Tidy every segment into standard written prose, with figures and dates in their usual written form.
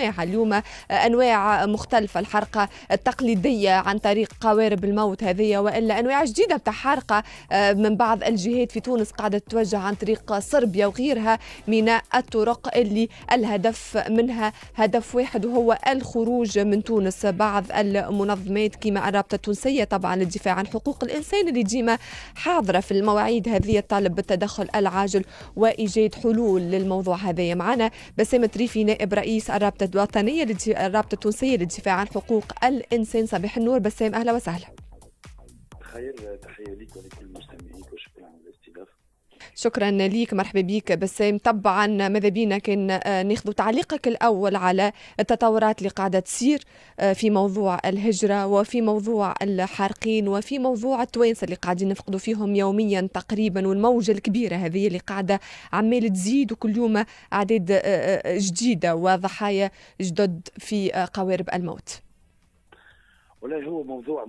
بأنواعها اليوم، أنواع مختلفة، الحرقة التقليدية عن طريق قوارب الموت هذه، وإلا أنواع جديدة بتاع حرقة من بعض الجهات في تونس قاعدة تتوجه عن طريق صربيا وغيرها من الطرق اللي الهدف منها هدف واحد، وهو الخروج من تونس. بعض المنظمات كما الرابطة التونسية طبعا للدفاع عن حقوق الإنسان اللي ديما حاضرة في المواعيد هذه تطالب بالتدخل العاجل وإيجاد حلول للموضوع هذا. معنا بسام الطريفي نائب رئيس الرابطة الوطنية الرابطة التونسية للدفاع عن حقوق الإنسان. صباح النور بسام، أهلا وسهلا. تحية ليك ولكل المستمعين وشكرا على الاستضافة. شكرا ليك، مرحبا بك بسام. طبعا ماذا بينا كان ناخذ تعليقك الأول على التطورات اللي قاعدة تصير في موضوع الهجرة وفي موضوع الحارقين وفي موضوع التوانسة اللي قاعدين نفقدوا فيهم يوميا تقريبا، والموجة الكبيرة هذه اللي قاعدة عمال تزيد وكل يوم أعداد جديدة وضحايا جدد في قوارب الموت. والله هو موضوع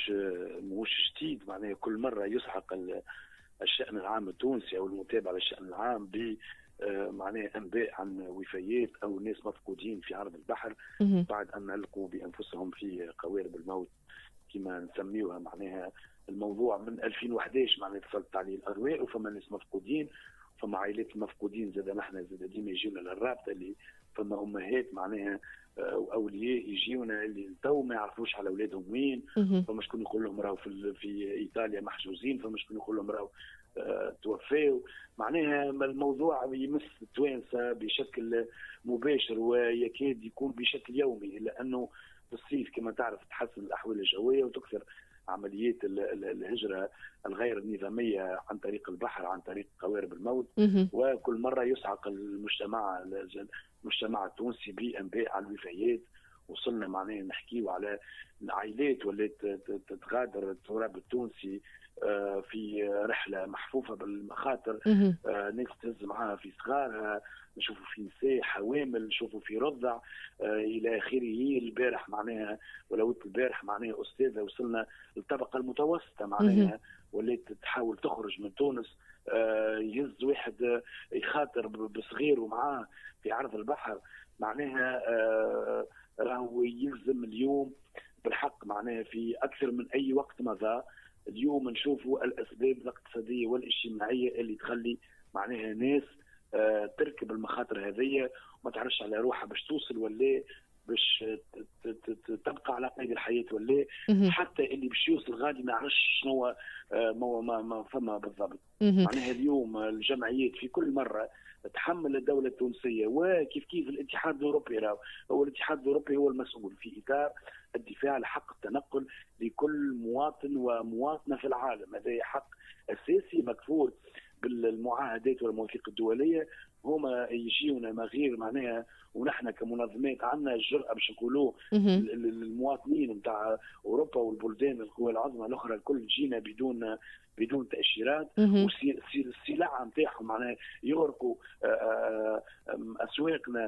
مش جديد، معناه كل مرة يسحق الشأن العام التونسي أو المتابع للشأن العام ب معناه أنباء عن وفيات أو ناس مفقودين في عرض البحر بعد أن ألقوا بأنفسهم في قوارب الموت كما نسميوها. معناها الموضوع من 2011 معناه اتصلت عليه الأرواح وفما ناس مفقودين، فما عائلات المفقودين زاد نحن زاد ديما يجيونا للرابطة اللي فما أمهات معناها واولياء يجيونا اللي تو ما يعرفوش على اولادهم وين، فما شكون يقول لهم راهو في ايطاليا محجوزين، فما شكون يقول لهم راهو توفاو. معناها الموضوع يمس التوانسه بشكل مباشر ويكاد يكون بشكل يومي، لانه في الصيف كما تعرف تحسن الاحوال الجويه وتكثر عمليات الهجره الغير النظاميه عن طريق البحر عن طريق قوارب الموت. وكل مره يسعق المجتمع التونسي بانباء على الوفيات. وصلنا معناها نحكيو على العائلات ولات تغادر التراب التونسي في رحله محفوفه بالمخاطر، ناس تهز معاها في صغارها، نشوفوا في نساء حوامل، نشوفوا في رضع الى اخره. البارح معناها ولوت البارح معناها استاذه وصلنا للطبقه المتوسطه معناها ولات تحاول تخرج من تونس، يهز واحد يخاطر بصغيره معاه في عرض البحر. معناها راهو يلزم اليوم بالحق معناها في اكثر من اي وقت مضى اليوم نشوفوا الاسباب الاقتصاديه والاجتماعيه اللي تخلي معناها ناس تركب المخاطر هذه وما تعرفش على روحها باش توصل ولا باش تبقى على قيد الحياه ولا حتى اللي باش يوصل غادي ما يعرفش شنو ما فما بالضبط. معناها اليوم الجمعيات في كل مره تحمل الدوله التونسيه وكيف الاتحاد الاوروبي، هو الاتحاد الاوروبي هو المسؤول في اطار الدفاع عن حق التنقل لكل مواطن ومواطنه في العالم. هذا حق اساسي مكفول بالمعاهدات والمواثيق الدوليه. هما يجيونا ما غير معناها ونحن كمنظمات عندنا الجرأه باش نقولوا للمواطنين نتاع اوروبا والبلدان القوى العظمى الاخرى الكل جينا بدون تاشيرات، والسلع نتاعهم معناها يغرقوا اسواقنا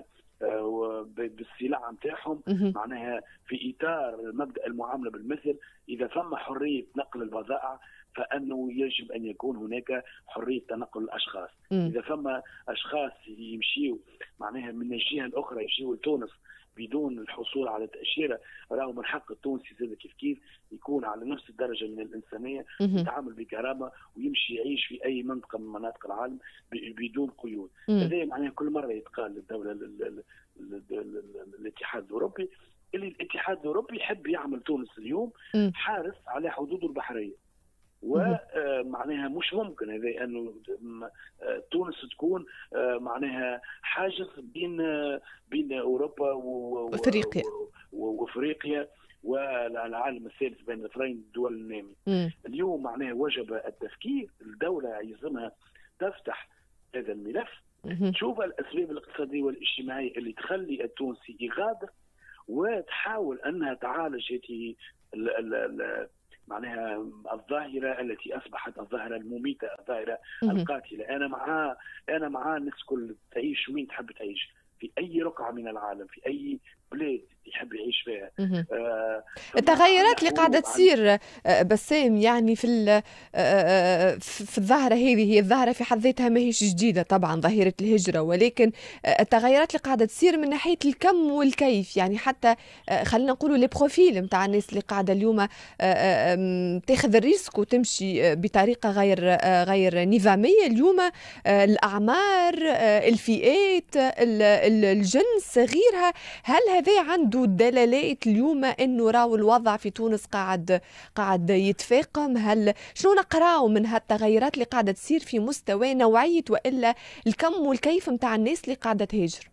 بالسلع نتاعهم معناها في اطار مبدا المعامله بالمثل. اذا ثم حريه نقل البضائع فانه يجب ان يكون هناك حريه تنقل الاشخاص. اذا ثم اشخاص يمشيوا معناها من الجهه الاخرى يمشيوا لتونس بدون الحصول على تاشيره، راهو من حق التونسي زاد كيف يكون على نفس الدرجه من الانسانيه، يتعامل بكرامه ويمشي يعيش في اي منطقه من مناطق العالم بدون قيود. هذا معناها كل مره يتقال للدوله الاتحاد الاوروبي اللي الاتحاد الاوروبي يحب يعمل تونس اليوم حارس على حدوده البحريه. ومعناها مش ممكن هذا انه تونس تكون معناها حاجز بين اوروبا وافريقيا والعالم الثالث بين الاثنين الدول النامية. اليوم معناها وجب التفكير، الدوله يلزمها تفتح هذا الملف، تشوف الاسباب الاقتصاديه والاجتماعيه اللي تخلي التونسي يغادر وتحاول انها تعالج هذه معناها الظاهرة التي أصبحت الظاهرة المميتة، الظاهرة القاتلة. أنا معاه الناس كل تعيش وين تحب تعيش، في اي رقعه من العالم، في اي بلاد يحب يعيش فيها. التغيرات اللي قاعدة تصير بسام، يعني في الظاهرة هذه، هي الظاهرة في حد ذاتها ماهيش جديدة طبعا، ظاهرة الهجرة، ولكن التغيرات اللي قاعدة تصير من ناحية الكم والكيف، يعني حتى خلينا نقولوا لي بروفيل نتاع الناس اللي قاعدة اليوم تاخذ الريسك وتمشي بطريقة غير نظامية اليوم، الأعمار، الفئات، الجنس، غيرها. هل هذا عنده دلالات اليوم انه راهو الوضع في تونس قاعد يتفاقم؟ هل شنو نقراو من هالتغيرات اللي قاعده تصير في مستوى نوعيه والا الكم والكيف نتاع الناس اللي قاعده تهاجر؟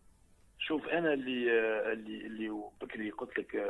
شوف انا اللي بكري قلت لك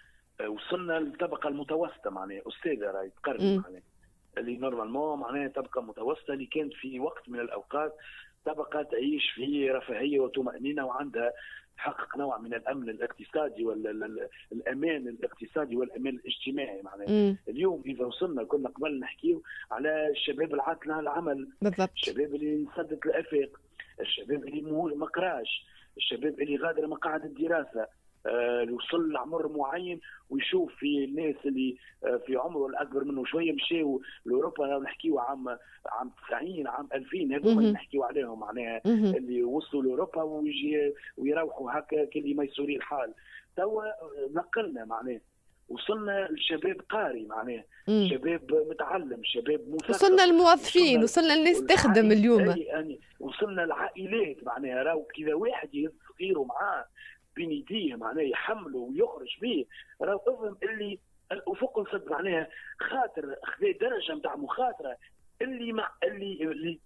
وصلنا للطبقه المتوسطه، معناها استاذه راهي تقرب، معناها اللي نورمالمون معناها طبقه متوسطه اللي كانت في وقت من الاوقات طبقه تعيش في رفاهيه وطمانينه وعندها تحقق نوع من الامن الاقتصادي والامان الاقتصادي والامان الاجتماعي. معناها اليوم اذا وصلنا، كنا قبل نحكيو على الشباب العاطل عن العمل، بالضبط، الشباب اللي انسدت الافاق، الشباب اللي ما قراش، الشباب اللي غادر مقاعد الدراسه، اللي وصل لعمر معين ويشوف في الناس اللي في عمره الاكبر منه شويه مشاو لاوروبا. نحكيو عام 90 عام 2000، هذوما اللي نحكيو عليهم، معناها اللي وصلوا لاوروبا ويجي ويروحوا هكا كلي ميسوري الحال. توا نقلنا، معناها وصلنا لشباب قاري، معناها شباب متعلم، شباب مثقف، وصلنا الموظفين، وصلنا الناس تخدم اليوم، يعني وصلنا العائلات. معناها راهو كذا واحد يهز صغيره معاه بين يديه، معناه يحمله ويخرج به، راهو افهم اللي الافق انسد، معناها خاطر خذا درجه نتاع مخاطره اللي مع اللي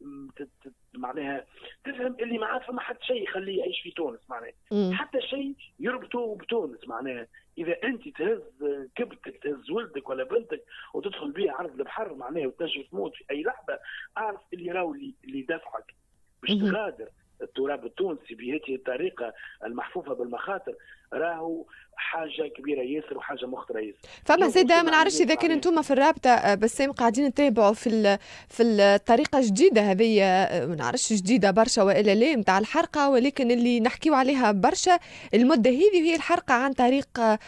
معناها تفهم اللي ما عاد فما حتى شيء يخليه يعيش في تونس، معناها حتى شيء يربطه بتونس. معناها اذا انت تهز كبتك، تهز ولدك ولا بنتك وتدخل بيه عرض البحر، معناها وتنجم تموت في اي لحظه، اعرف اللي راهو اللي دفعك باش تغادر التراب التونسي بهذه الطريقه المحفوفه بالمخاطر راهو حاجه كبيره ياسر وحاجه مخطره ياسر. فما زاده ما نعرفش اذا كان انتم في الرابطه بسام قاعدين تتابعوا في الطريقه الجديده هذه، ما نعرفش جديده برشا والا لا نتاع الحرقه، ولكن اللي نحكيو عليها برشا المده هذه هي الحرقه عن طريق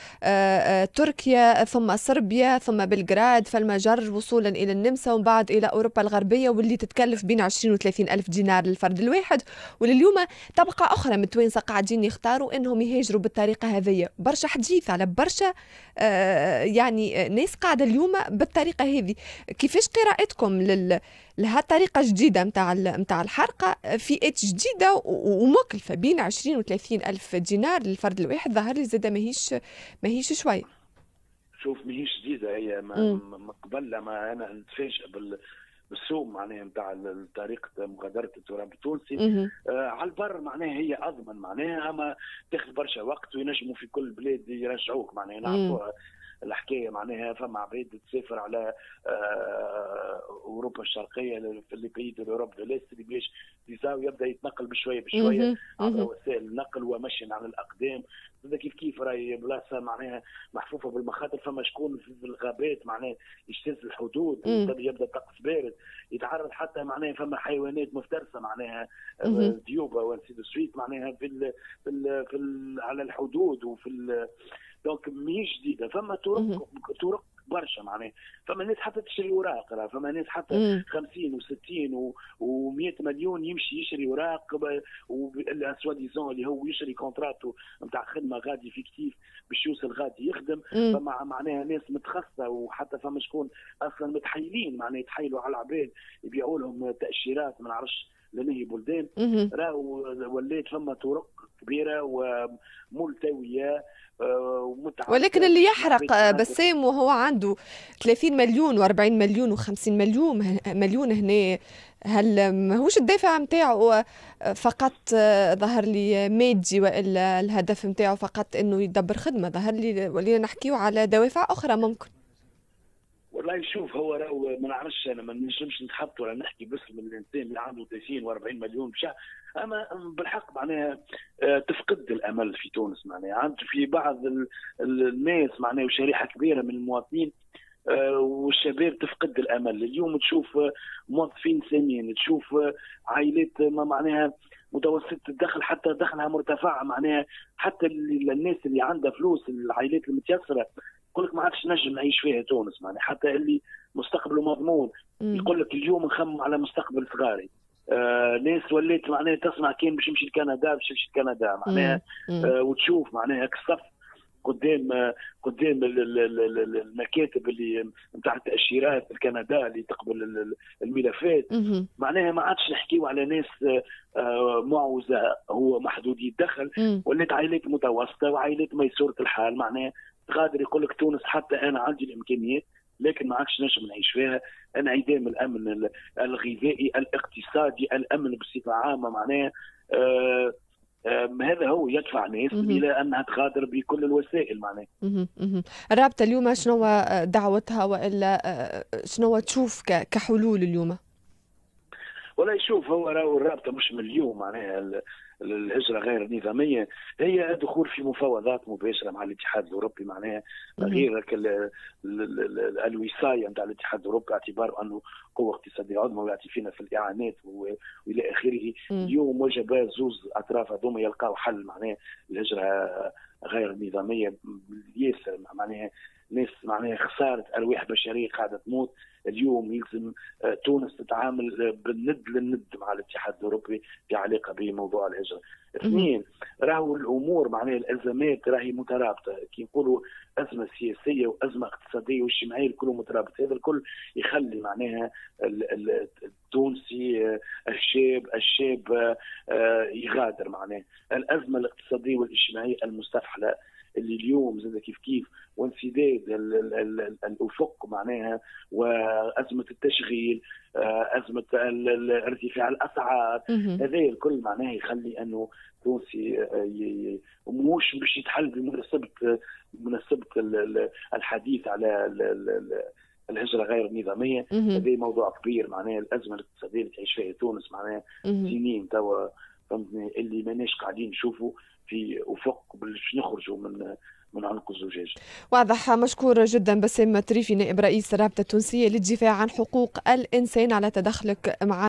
تركيا ثم صربيا ثم بلغراد فالمجر وصولا الى النمسا ومن بعد الى اوروبا الغربيه، واللي تتكلف بين 20 و 30 الف دينار للفرد الواحد. ولليوم طبقه اخرى من التوانسه قاعدين يختاروا انهم يهاجروا بالطريقه هذه. برشا حديث على برشا يعني ناس قاعده اليوم بالطريقه هذه. كيفاش قراءتكم لهالطريقه الجديده نتاع الحرقه، فئات جديده ومكلفه بين 20 و 30 الف دينار للفرد الواحد؟ ظهر لي زاده ماهيش شويه. شوف ماهيش جديده هي، ما قبل لما انا نتفاجئ بالسوق معناها نتاع طريقه مغادره التراب التونسي على البر، معناها هي اضمن، معناها اما تاخذ برشا وقت وينجموا في كل بلاد يرجعوك، معناها نعرفوها الحكايه. معناها فما عباد تسافر على اوروبا الشرقيه في لي بيي دو اوروب دو ليست اللي باش فيزا يبدا يتنقل بشويه بشويه عبر وسائل النقل ومشي على الاقدام. كيف راهي بلاصه معناها محفوفه بالمخاطر، فما شكون في الغابات معناها يجتاز الحدود يبدا طقس بارد يتعرض، حتى معناها فما حيوانات مفترسه معناها ديوبه ونسيد سويت معناها في على الحدود وفي دونك ماهيش جديده. فما طرق برشا معناها، فما ناس حتى تشري اوراق، فما ناس حتى 50 و60 و100 مليون يمشي يشري اوراق سواديزون اللي هو يشري كونتراتو نتاع خدمه غادي فيكتيف باش يوصل غادي يخدم. فما معناها ناس متخصصه، وحتى فما شكون اصلا متحايلين معناها يتحايلوا على العباد يبيعوا لهم تاشيرات ما نعرفش لنهي بلدان. راهو ولات فما طرق كبيره وملتويه ولكن اللي يحرق بسام وهو عنده 30 مليون و40 مليون و50 مليون هنا، هل ماهوش الدافع نتاعو فقط ظهر لي مادي، والا الهدف نتاعو فقط انه يدبر خدمه؟ ظهر لي ولينا نحكيو على دوافع اخرى ممكن. والله شوف هو راهو ما نعرفش، انا ما نجمش نتحط ولا نحكي باسم الانسان اللي عنده 30 و40 مليون بشهر، اما بالحق معناها تفقد الامل في تونس. معناها عند في بعض الناس معناها وشريحه كبيره من المواطنين والشباب تفقد الامل. اليوم تشوف موظفين سامين، تشوف عائلات ما معناها متوسطه الدخل حتى دخلها مرتفع، معناها حتى الناس اللي عندها فلوس، العائلات المتيسره يقول لك ما عادش نجم نعيش فيها تونس، معناها حتى اللي مستقبله مضمون يقول لك اليوم نخمم على مستقبل صغاري. ناس وليت معناها تسمع كان باش يمشي لكندا باش يمشي لكندا معناها وتشوف معناها الصف قدام المكاتب اللي نتاع التاشيرات الكندا اللي تقبل الملفات. معناها ما عادش نحكيو على ناس معوزه هو محدودي الدخل، ولات عائلات متوسطه وعائلات ميسوره الحال، معناها غادر يقول لك تونس حتى انا عندي الامكانيات لكن ما عادش نجم نعيش فيها. انعدام الامن الغذائي الاقتصادي الامن بصفه عامه، معناها هذا هو يدفع ناس الى انها تغادر بكل الوسائل. معناها الرابطه اليوم شنو دعوتها والا شنو تشوف كحلول اليوم؟ ولا يشوف هو راهو الرابطه مش من اليوم، معناها الهجره غير النظاميه هي دخول في مفاوضات مباشره مع الاتحاد الاوروبي، معناها غير الوصايه نتاع الاتحاد الاوروبي باعتباره انه قوه اقتصاديه عظمى ويعطي فينا في الاعانات والى اخره. اليوم وجب زوز اطراف هذوما يلقاو حل، معناها الهجره غير النظاميه ياسر، معناها ناس معناها خساره ارواح بشريه قاعده تموت. اليوم يلزم تونس تتعامل بالند للند مع الاتحاد الاوروبي في علاقه بموضوع الهجره. اثنين، راهو الامور معناها الازمات راهي مترابطه، كي نقولوا ازمه سياسيه وازمه اقتصاديه واجتماعيه الكل مترابط. هذا الكل يخلي معناها التونسي الشاب يغادر. معناها الازمه الاقتصاديه والاجتماعيه المستفحله اللي اليوم زاد كيف وانسداد الافق معناها، وازمه التشغيل، ازمه ارتفاع الاسعار، هذا الكل معناها يخلي انه تونسي مش باش يتحل بمناسبه الحديث على الهجره غير النظاميه. هذا موضوع كبير، معناها الازمه الاقتصاديه اللي تعيش فيها تونس معناها سنين توا، فهمتني، اللي ماناش قاعدين نشوفوا في افق باش نخرجوا من عنق الزجاج. واضح. مشكور جدا بسام تريفي، نائب رئيس الرابطه التونسيه للدفاع عن حقوق الانسان، على تدخلك معنا.